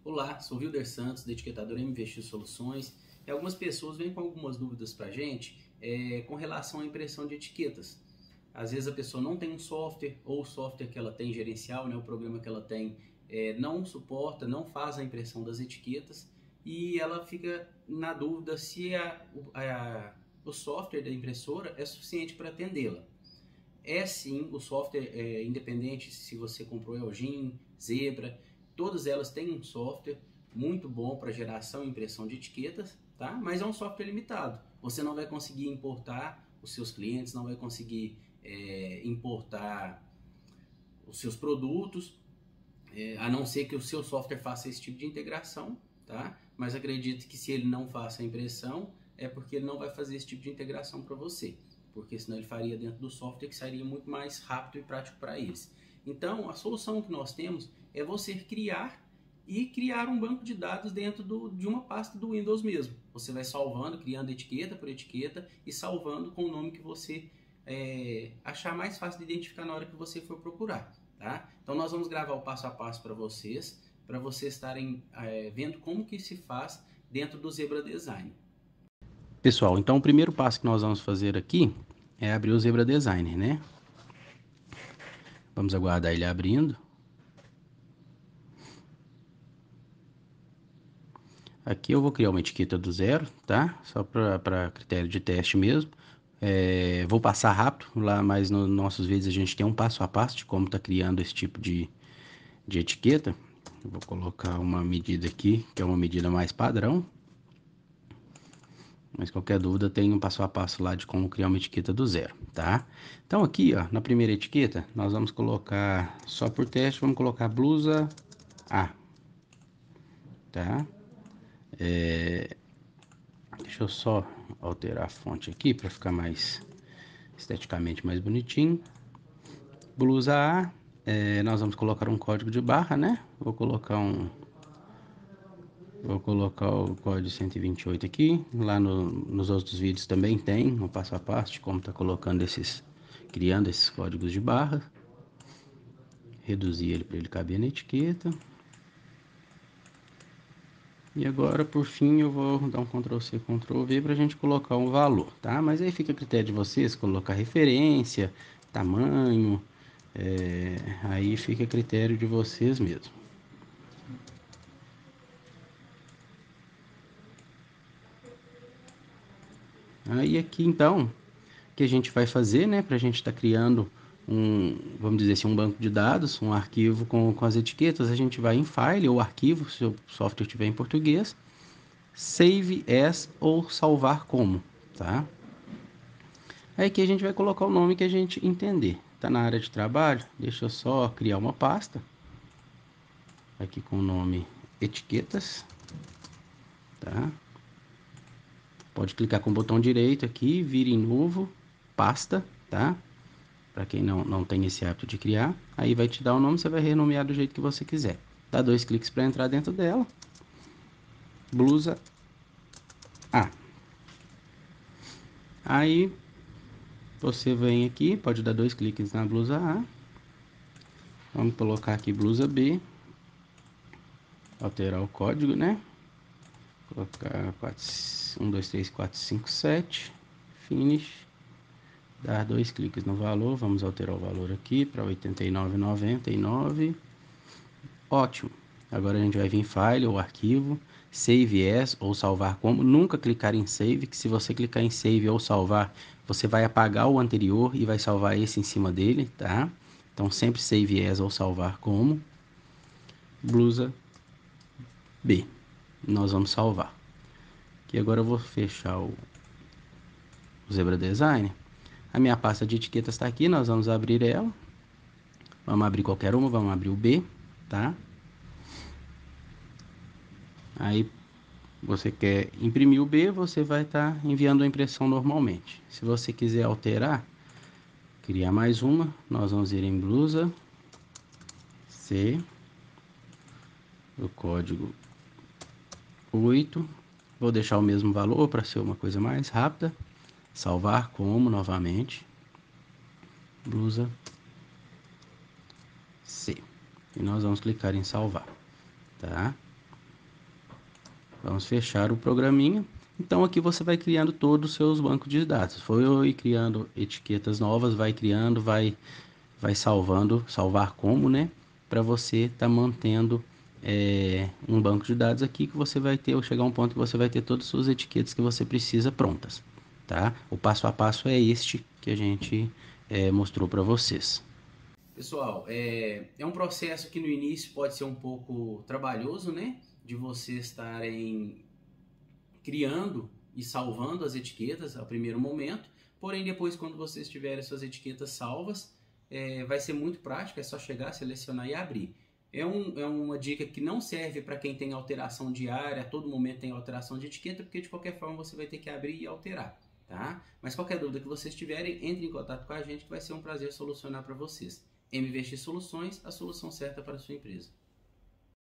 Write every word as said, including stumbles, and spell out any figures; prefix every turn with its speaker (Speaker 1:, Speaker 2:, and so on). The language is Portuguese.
Speaker 1: Olá, sou Wilder Santos, da etiquetadora M V X Soluções. E algumas pessoas vêm com algumas dúvidas para a gente é, com relação à impressão de etiquetas. Às vezes a pessoa não tem um software, ou o software que ela tem gerencial, né, o programa que ela tem, é, não suporta, não faz a impressão das etiquetas, e ela fica na dúvida se a, a, o software da impressora é suficiente para atendê-la. É sim, o software é independente se você comprou Elgin, Zebra, todas elas têm um software muito bom para geração e impressão de etiquetas, tá? Mas é um software limitado. Você não vai conseguir importar os seus clientes, não vai conseguir é, importar os seus produtos, é, a não ser que o seu software faça esse tipo de integração, tá? Mas acredito que se ele não faça a impressão, é porque ele não vai fazer esse tipo de integração para você, porque senão ele faria dentro do software, que seria muito mais rápido e prático para eles. Então, a solução que nós temos é você criar e criar um banco de dados dentro do, de uma pasta do Windows mesmo. Você vai salvando, criando etiqueta por etiqueta e salvando com o nome que você é, achar mais fácil de identificar na hora que você for procurar. Tá? Então nós vamos gravar o passo a passo para vocês, para vocês estarem é, vendo como que se faz dentro do Zebra Design.
Speaker 2: Pessoal, então o primeiro passo que nós vamos fazer aqui é abrir o Zebra Designer, né? Vamos aguardar ele abrindo. Aqui eu vou criar uma etiqueta do zero, tá? Só para critério de teste mesmo. É, vou passar rápido lá, mas nos nossos vídeos a gente tem um passo a passo de como tá criando esse tipo de, de etiqueta. Eu vou colocar uma medida aqui, que é uma medida mais padrão. Mas qualquer dúvida tem um passo a passo lá de como criar uma etiqueta do zero, tá? Então aqui, ó, na primeira etiqueta, nós vamos colocar, só por teste, vamos colocar blusa A, tá? É, deixa eu só alterar a fonte aqui para ficar mais esteticamente mais bonitinho. Blusa A, é, nós vamos colocar um código de barra, né? Vou colocar um Vou colocar o código cento e vinte e oito aqui. Lá no, nos outros vídeos também tem um passo a passo de como tá colocando esses, criando esses códigos de barra. Reduzir ele para ele caber na etiqueta. E agora, por fim, eu vou dar um control C, control V para a gente colocar um valor, tá? Mas aí fica a critério de vocês, colocar referência, tamanho, é, aí fica a critério de vocês mesmo. Aí aqui então, o que a gente vai fazer, né, para a gente estar tá criando um, vamos dizer assim, um banco de dados, um arquivo com, com as etiquetas, a gente vai em File ou Arquivo, se o software tiver em português, Save As ou Salvar Como, tá? Aí aqui a gente vai colocar o nome que a gente entender. Tá na área de trabalho, deixa eu só criar uma pasta, aqui com o nome Etiquetas, tá? Pode clicar com o botão direito aqui, vir em novo, pasta, tá? Para quem não, não tem esse hábito de criar, aí vai te dar o nome, você vai renomear do jeito que você quiser. Dá dois cliques para entrar dentro dela. Blusa A. Aí você vem aqui, pode dar dois cliques na blusa A. Vamos colocar aqui blusa B. Alterar o código, né? Colocar um, dois, três, quatro, cinco, sete. Finish. Dar dois cliques no valor. Vamos alterar o valor aqui para oitenta e nove reais e noventa e nove centavos. Ótimo. Agora a gente vai vir em File ou Arquivo, Save As ou Salvar Como. Nunca clicar em Save, que se você clicar em Save ou Salvar, você vai apagar o anterior e vai salvar esse em cima dele, tá? Então sempre Save As ou Salvar Como. Blusa B. Nós vamos salvar. Aqui agora eu vou fechar o, o Zebra Design. A minha pasta de etiquetas está aqui, nós vamos abrir ela. Vamos abrir qualquer uma, vamos abrir o B, tá? Aí você quer imprimir o B, você vai estar tá enviando a impressão normalmente. Se você quiser alterar, criar mais uma, nós vamos ir em blusa C, o código oito, vou deixar o mesmo valor para ser uma coisa mais rápida, salvar como novamente, blusa C, e nós vamos clicar em salvar, tá? Vamos fechar o programinha. Então aqui você vai criando todos os seus bancos de dados. Foi criando etiquetas novas, vai criando, vai, vai salvando, salvar como, né? Para você estar tá mantendo é, um banco de dados aqui que você vai ter, ou chegar a um ponto que você vai ter todas as suas etiquetas que você precisa prontas, tá? O passo a passo é este que a gente é, mostrou para vocês.
Speaker 1: Pessoal, é, é um processo que no início pode ser um pouco trabalhoso, né? De vocês estarem criando e salvando as etiquetas ao primeiro momento, porém depois quando vocês tiverem suas etiquetas salvas, é, vai ser muito prático, é só chegar, selecionar e abrir. É, um, é uma dica que não serve para quem tem alteração diária, a todo momento tem alteração de etiqueta, porque de qualquer forma você vai ter que abrir e alterar, tá? Mas qualquer dúvida que vocês tiverem, entre em contato com a gente que vai ser um prazer solucionar para vocês. M V X Soluções, a solução certa para a sua empresa.